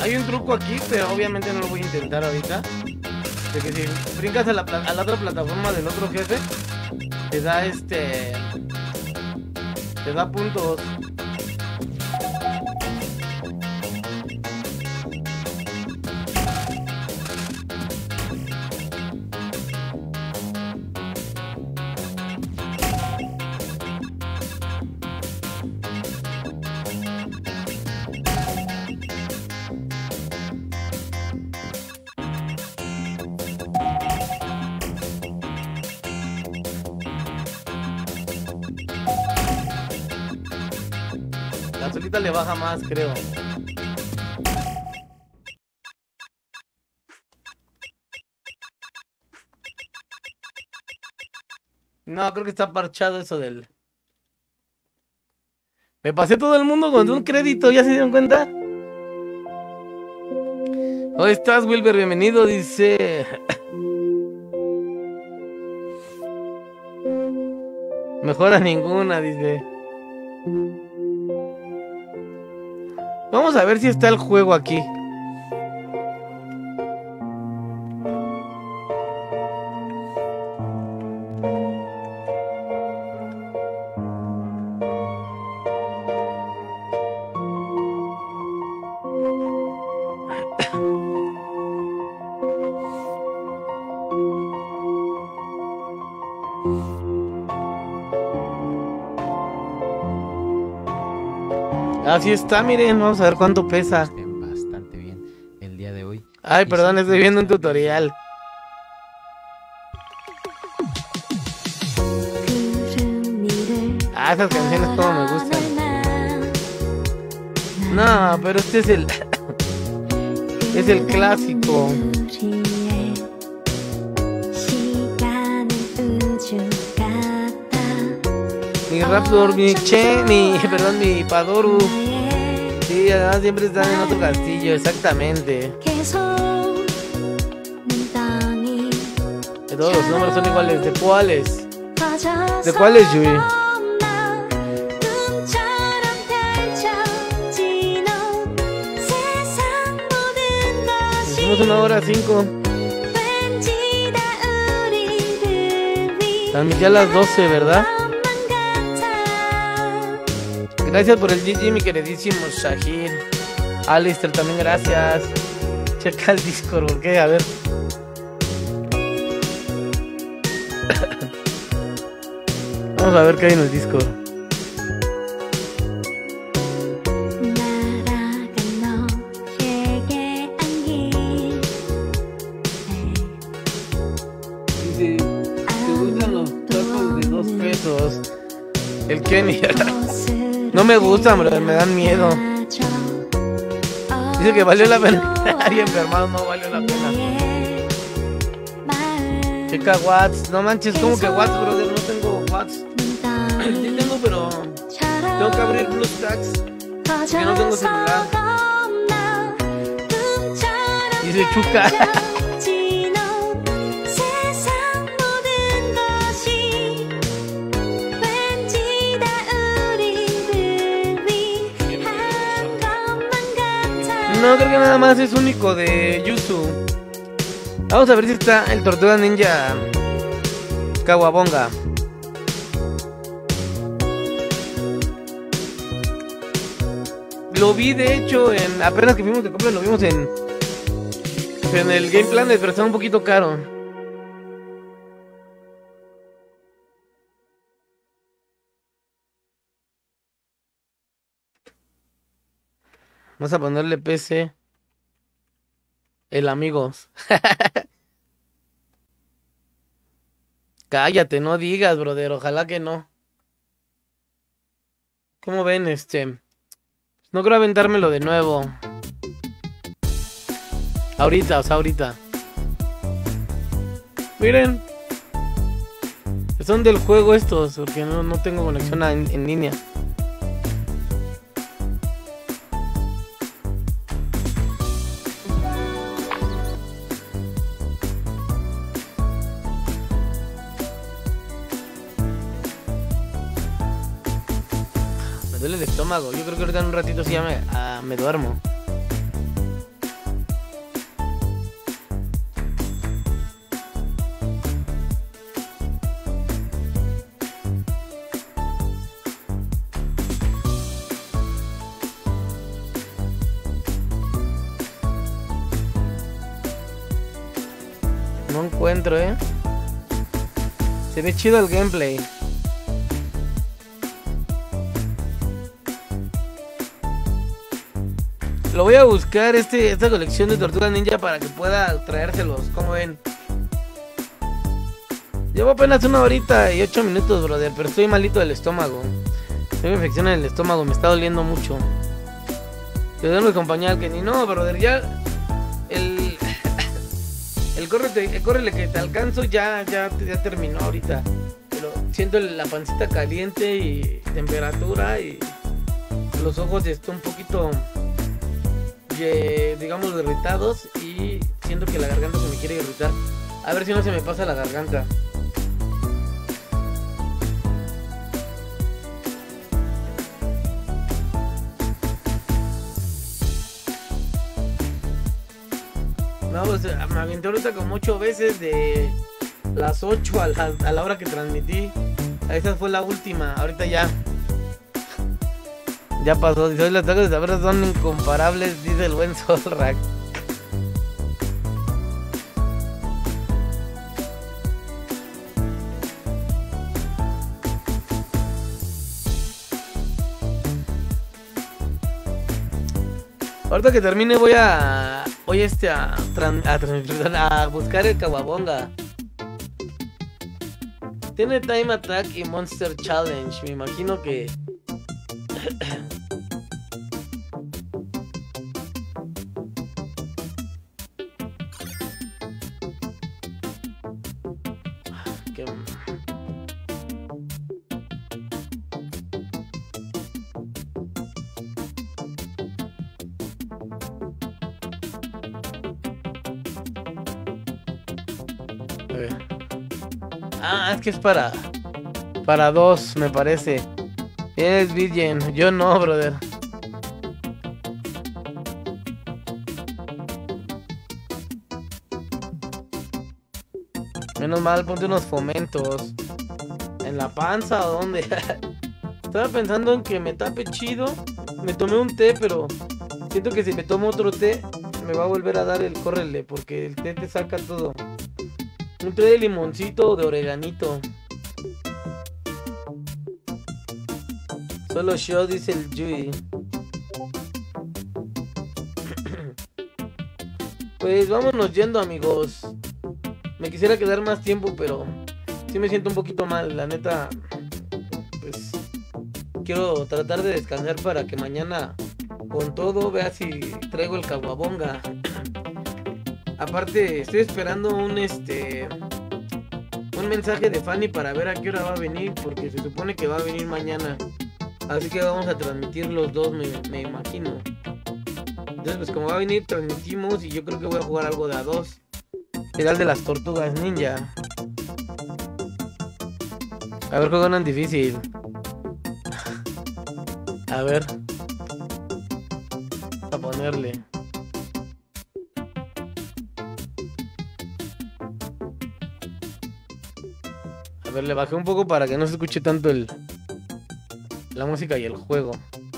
Hay un truco aquí, pero obviamente no lo voy a intentar ahorita. De que si brincas a la, a la otra plataforma del otro jefe, te da este... Te da puntos. La solita le baja más, creo. No, creo que está parchado eso del... Me pasé todo el mundo con un crédito, ¿ya se dieron cuenta? ¿Cómo estás, Wilber? Bienvenido, dice... Mejora ninguna, dice... Vamos a ver si está el juego aquí. Así está, miren, vamos a ver cuánto pesa. Bastante bien el día de hoy. Ay, perdón, estoy viendo un tutorial. Ah, esas canciones como me gustan. No, pero este es el... es el clásico. Mi Raptor, mi Che, mi... perdón, mi Padoru. Sí, además siempre están en otro castillo, exactamente. De todos los números son iguales. ¿De cuáles? ¿De cuáles, Yui? Hicimos una hora cinco. Transmití a las doce, ¿verdad? Gracias por el G G, mi queridísimo Shahir. Alistair, también gracias. Checa el Discord, ¿por qué? A ver. Vamos a ver qué hay en el Discord. Dice, ¿te gustan los tacos de dos pesos? El Kenny. No me gustan, bro, me dan miedo. Dice que valió la pena. Ay, enfermado, no valió la pena. Checa Watts. No manches, como que Watts, brother. No tengo Watts. Sí tengo, pero tengo que abrir BlueStacks porque no tengo celular. Dice Chuca. No, creo que nada más es único de Yuzu. Vamos a ver si está el Tortuga Ninja Kawabonga. Lo vi de hecho en... apenas que fuimos de compra, lo vimos en... en el Game Planet, pero está un poquito caro. Vamos a ponerle P C. El amigos. Cállate, no digas, brother. Ojalá que no. ¿Cómo ven, este? No creo aventármelo de nuevo. Ahorita, o sea, ahorita. Miren. Son del juego estos, porque no, no tengo conexión a, en, en línea. Me duele el estómago. Yo creo que ahorita en un ratito sí ya me, ah, me duermo. No encuentro, eh. Se ve chido el gameplay. Lo voy a buscar este, esta colección de Tortugas Ninja para que pueda traérselos. ¿Cómo ven? Llevo apenas una horita y ocho minutos, brother. Pero estoy malito del estómago. Tengo infección en el estómago, me está doliendo mucho. Te doy mi compañía que ni no, brother. Ya el el córrete, el córrele que te alcanzo ya, ya, ya terminó ahorita. Pero siento la pancita caliente y temperatura y los ojos están un poquito, digamos, irritados y siento que la garganta se me quiere irritar. A ver si no se me pasa la garganta. No, pues me aventé ahorita como ocho veces de las ocho a la, a la hora que transmití. Esa fue la última, ahorita ya. Ya pasó, dice hoy los tacos de sabores son incomparables, dice el buen Solrak. Ahorita que termine voy a voy este a, a, a buscar el Kawabonga. Tiene Time Attack y Monster Challenge, me imagino que que... Ah, es que es para para dos, me parece. Es virgen, yo no, brother. Menos mal, ponte unos fomentos. ¿En la panza o dónde? Estaba pensando en que me tape chido. Me tomé un té, pero siento que si me tomo otro té me va a volver a dar el córrele, porque el té te saca todo. Un té de limoncito o de oreganito. Solo yo, dice el Yui. Pues vámonos yendo, amigos. Me quisiera quedar más tiempo, pero sí me siento un poquito mal, la neta. Pues quiero tratar de descansar para que mañana con todo vea si traigo el Kawabonga. Aparte estoy esperando un este un mensaje de Fanny para ver a qué hora va a venir, porque se supone que va a venir mañana. Así que vamos a transmitir los dos, me, me imagino. Entonces pues como va a venir transmitimos y yo creo que voy a jugar algo de a dos. Será el de las Tortugas Ninja. A ver, juegan difícil. A ver. A ponerle. A ver, le bajé un poco para que no se escuche tanto el la música y el juego.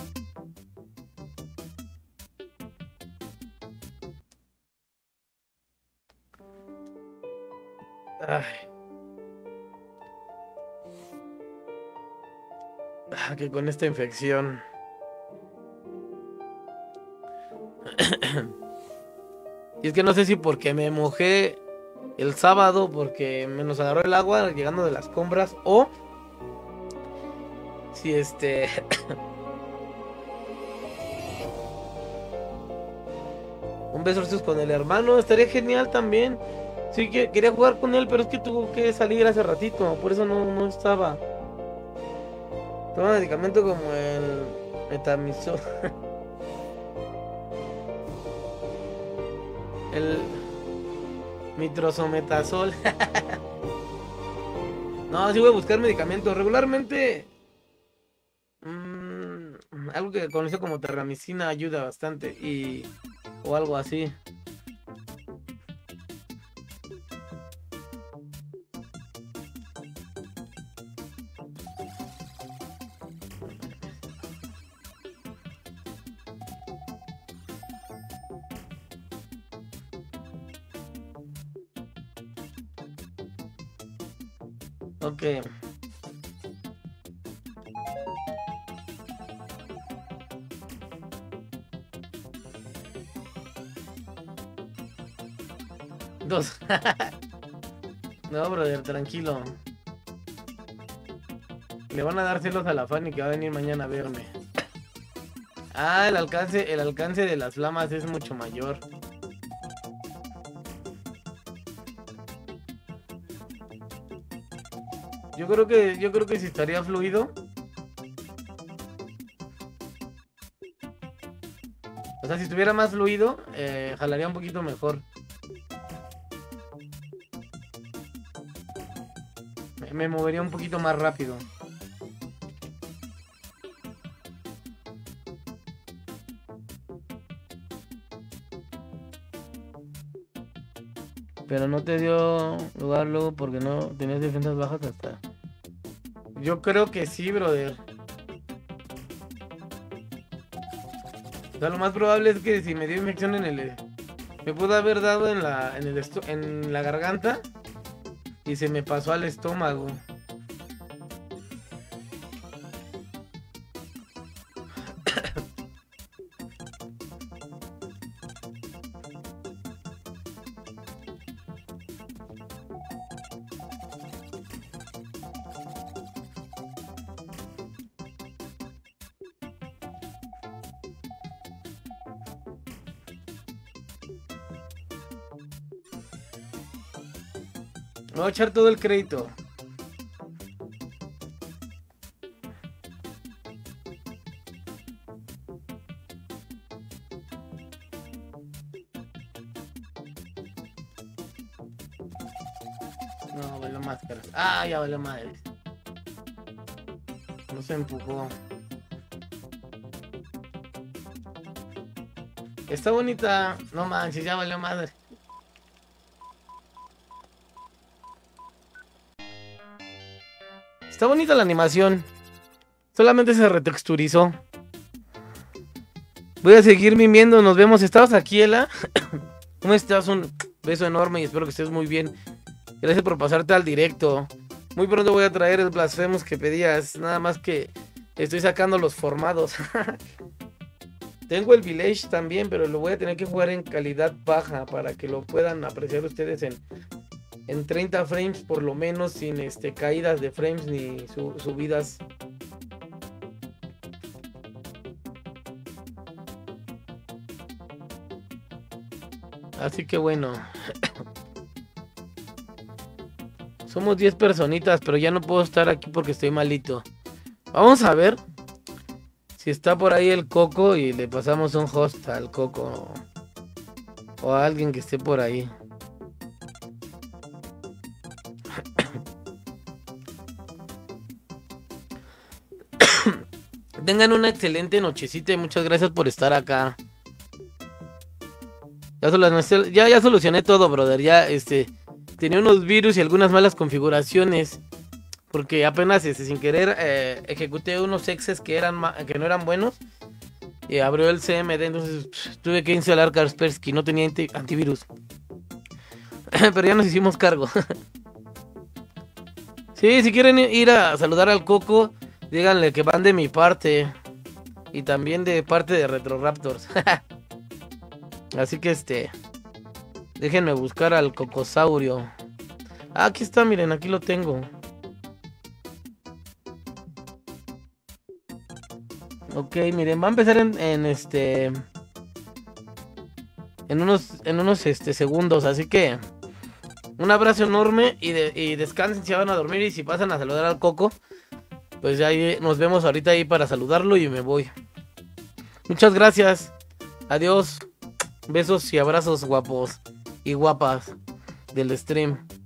Ay. Ah, que con esta infección. Y es que no sé si porque me mojé el sábado, porque me nos agarró el agua llegando de las compras, o si este un beso con el hermano estaría genial también. Sí, que quería jugar con él, pero es que tuvo que salir hace ratito, por eso no, no estaba. Toma medicamento como el metamizol. El mitrozometasol. No, sí voy a buscar medicamentos. Regularmente mmm, algo que conozco como terramicina ayuda bastante. Y o algo así. Ok. Dos. No, brother, tranquilo. Le van a dar celos a la Fanny que va a venir mañana a verme. Ah, el alcance, el alcance de las flamas es mucho mayor. Yo creo que, yo creo que si estaría fluido. O sea, si estuviera más fluido, eh, jalaría un poquito mejor. Me, me movería un poquito más rápido. Pero no te dio lugar luego porque no tenías defensas bajas hasta... Yo creo que sí, brother. O sea, lo más probable es que si me dio infección en el... Me pudo haber dado en la, en el esto, en la garganta y se me pasó al estómago. Me voy a echar todo el crédito. No, valió máscaras. Ah, ya valió madre. No se empujó. Está bonita. No manches, ya valió madre. Está bonita la animación. Solamente se retexturizó. Voy a seguir mimiendo. Nos vemos. ¿Estabas aquí, Ela? ¿Cómo estás? Un beso enorme y espero que estés muy bien. Gracias por pasarte al directo. Muy pronto voy a traer el Blasphemous que pedías. Nada más que estoy sacando los formados. Tengo el Village también, pero lo voy a tener que jugar en calidad baja para que lo puedan apreciar ustedes en... En treinta frames por lo menos, sin este caídas de frames ni su, subidas. Así que bueno. Somos diez personitas, pero ya no puedo estar aquí porque estoy malito. Vamos a ver si está por ahí el Coco y le pasamos un host al Coco. O a alguien que esté por ahí. Tengan una excelente nochecita y muchas gracias por estar acá. Ya, solo, ya, ya solucioné todo, brother. Ya este tenía unos virus y algunas malas configuraciones. Porque apenas este, sin querer eh, ejecuté unos exes que, eran que no eran buenos. Y abrió el C M D. Entonces pff, tuve que instalar Kaspersky. No tenía antivirus. Pero ya nos hicimos cargo. Sí, si quieren ir a saludar al Coco, díganle que van de mi parte. Y también de parte de Retro Raptors. Así que este... déjenme buscar al Cocosaurio. Ah, aquí está, miren, aquí lo tengo. Ok, miren, va a empezar en, en este... En unos, en unos este, segundos, así que... Un abrazo enorme y, de, y descansen si van a dormir y si pasan a saludar al Coco. Pues ya nos vemos ahorita ahí para saludarlo y me voy. Muchas gracias. Adiós. Besos y abrazos guapos y guapas del stream.